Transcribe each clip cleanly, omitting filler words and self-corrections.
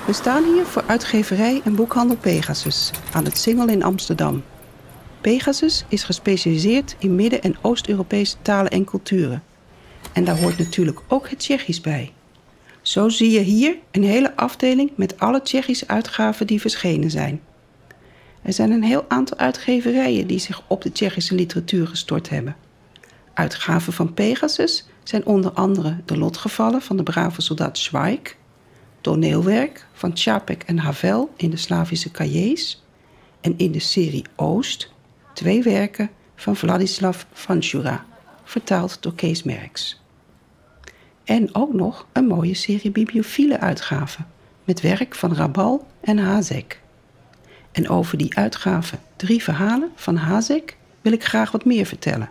We staan hier voor uitgeverij en boekhandel Pegasus aan het Singel in Amsterdam. Pegasus is gespecialiseerd in Midden- en Oost-Europese talen en culturen. En daar hoort natuurlijk ook het Tsjechisch bij. Zo zie je hier een hele afdeling met alle Tsjechische uitgaven die verschenen zijn. Er zijn een heel aantal uitgeverijen die zich op de Tsjechische literatuur gestort hebben. Uitgaven van Pegasus zijn onder andere De lotgevallen van de brave soldaat Schweik, toneelwerk van Čapek en Havel in de Slavische cahiers en in de serie Oost 2 werken van Vladislav Vančura, vertaald door Kees Merks. En ook nog een mooie serie bibliophile uitgaven met werk van Rabal en Hazek. En over die uitgave 3 verhalen van Hazek wil ik graag wat meer vertellen.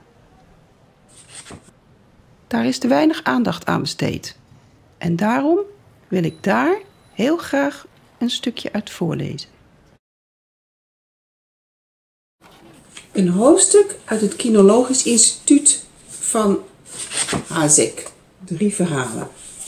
Daar is te weinig aandacht aan besteed. En daarom wil ik daar heel graag een stukje uit voorlezen. Een hoofdstuk uit het Kinologisch Instituut van Hazek. 3 verhalen.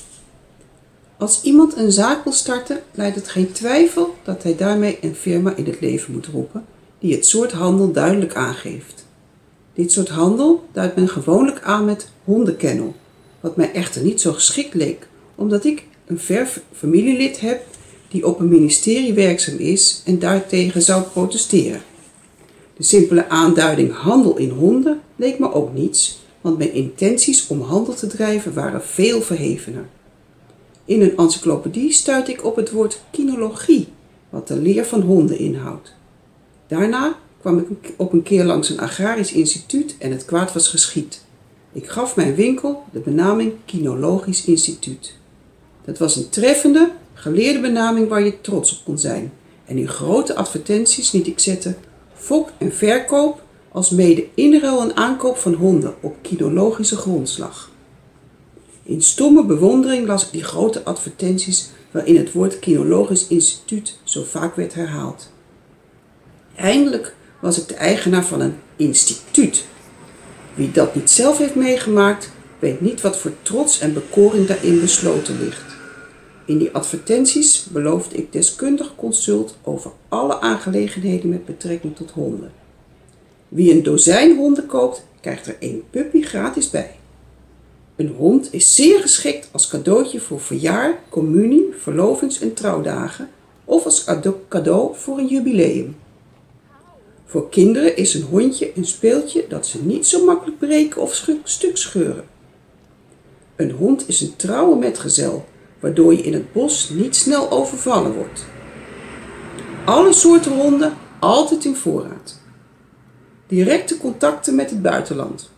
Als iemand een zaak wil starten, leidt het geen twijfel dat hij daarmee een firma in het leven moet roepen die het soort handel duidelijk aangeeft. Dit soort handel duidt men gewoonlijk aan met hondenkennel, wat mij echter niet zo geschikt leek, omdat ik een ver familielid heb die op een ministerie werkzaam is en daartegen zou protesteren. De simpele aanduiding handel in honden leek me ook niets, want mijn intenties om handel te drijven waren veel verhevener. In een encyclopedie stuitte ik op het woord kinologie, wat de leer van honden inhoudt. Daarna kwam ik op een keer langs een agrarisch instituut en het kwaad was geschied. Ik gaf mijn winkel de benaming Kinologisch Instituut. Dat was een treffende, geleerde benaming waar je trots op kon zijn. En in grote advertenties liet ik zetten fok en verkoop als mede inruil en aankoop van honden op kinologische grondslag. In stomme bewondering las ik die grote advertenties waarin het woord Kinologisch Instituut zo vaak werd herhaald. Eindelijk was ik de eigenaar van een instituut. Wie dat niet zelf heeft meegemaakt, weet niet wat voor trots en bekoring daarin besloten ligt. In die advertenties beloofde ik deskundig consult over alle aangelegenheden met betrekking tot honden. Wie een dozijn honden koopt, krijgt er 1 puppy gratis bij. Een hond is zeer geschikt als cadeautje voor verjaar, communie, verlovings- en trouwdagen of als cadeau voor een jubileum. Voor kinderen is een hondje een speeltje dat ze niet zo makkelijk breken of stuk scheuren. Een hond is een trouwe metgezel, waardoor je in het bos niet snel overvallen wordt. Alle soorten honden altijd in voorraad. Directe contacten met het buitenland.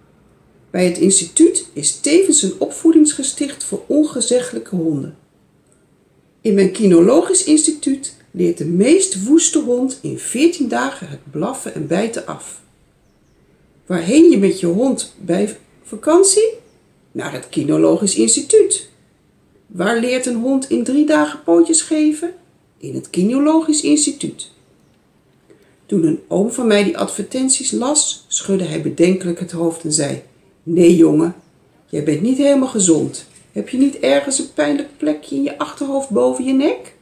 Bij het instituut is tevens een opvoedingsgesticht voor ongezeggelijke honden. In mijn Kinologisch Instituut leert de meest woeste hond in 14 dagen het blaffen en bijten af. Waarheen je met je hond bij vakantie? Naar het Kinologisch Instituut. Waar leert een hond in 3 dagen pootjes geven? In het Kinologisch Instituut. Toen een oom van mij die advertenties las, schudde hij bedenkelijk het hoofd en zei: nee jongen, jij bent niet helemaal gezond. Heb je niet ergens een pijnlijk plekje in je achterhoofd boven je nek?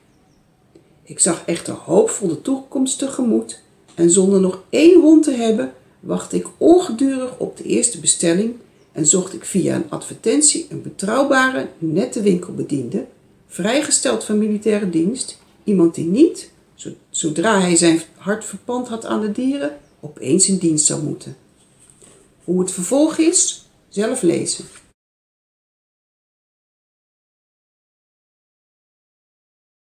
Ik zag echter hoopvol de toekomst tegemoet en zonder nog 1 hond te hebben, wachtte ik ongedurig op de eerste bestelling en zocht ik via een advertentie een betrouwbare, nette winkelbediende, vrijgesteld van militaire dienst, iemand die niet, zodra hij zijn hart verpand had aan de dieren, opeens in dienst zou moeten. Hoe het vervolg is, zelf lezen.